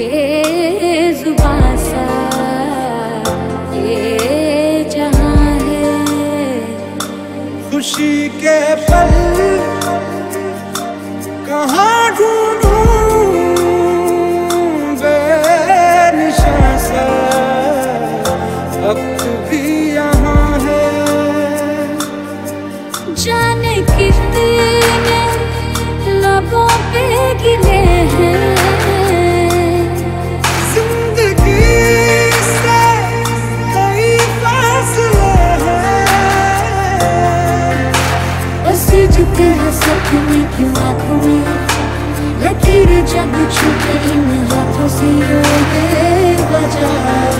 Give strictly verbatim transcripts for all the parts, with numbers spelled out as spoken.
बेजुबां सा ये जहां है। खुशी के पल कहाँ ढूंढूं बेनिशां सा, वक्त भी यहाँ है। जाने कितने लबों पे गिले हैं, जिंदगी से कई फासले हैं। बस जितने हैं सपने की आँखों में, लकीरें जब छूटे इन हाथों से रोने बजा।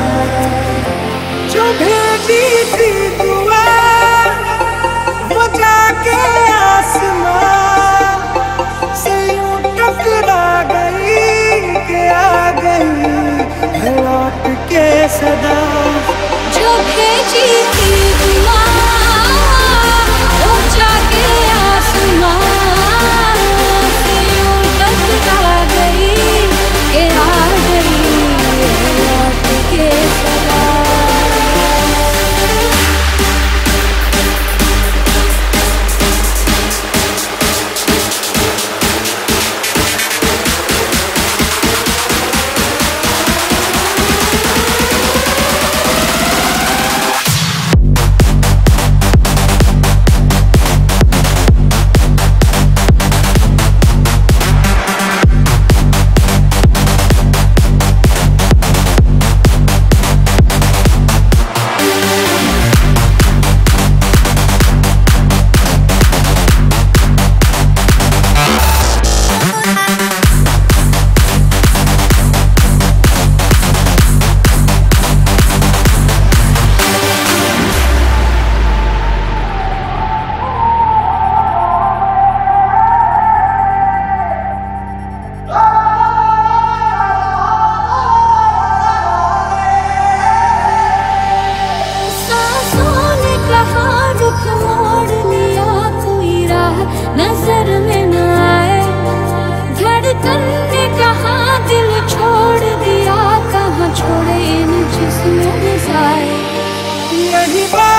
जो भेजी थी दुआ वो जाके आसमां से यूं टकरा गई कि आ गई लौट के सदा। जो भेजी थी दुआ वो जाके आसमां से यूं टकरा गई कि आ गई लौट के सदा। नजर में न आए धड़कन ने कहा, दिल छोड़ दिया कहाँ छोड़े इन जिस्मों में जाए। यही बात